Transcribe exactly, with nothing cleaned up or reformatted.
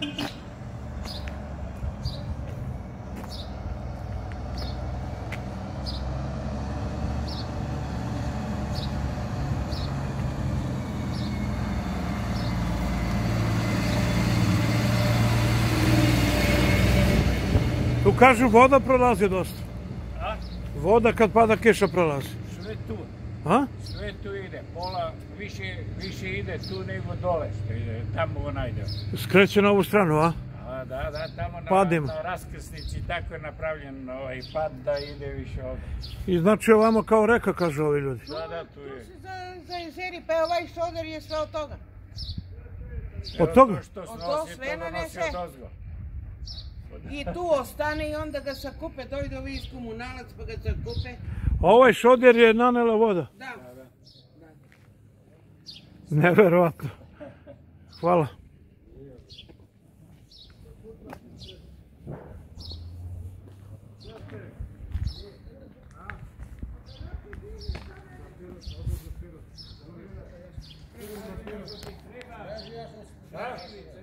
Tu kažu voda prolazi dosta. A? Voda kad pada kiša prolazi. Sve tu. A? Sve tu ide. Pola više, više ide tu nego dole što ide. Tamo ona ide. Skreće na ovu stranu, a? A, da, da, tamo na, Padim. na raskrsnici tako je napravljen ovaj pad da ide više ovdje. I znači ovamo kao reka, kažu ovi ljudi. Da, da, tu je. Tu se za, za jezeri, pa je ovaj šoder je sve od toga. Od toga? Evo to što Od snosi, to to sve donosi nanese. odozgo. I tu ostane i onda ga sakupe, dojde ovi iz komunalac pa ga sakupe. Ovaj šoder je nanela voda. Da. Neverovatno. Hvala. Da?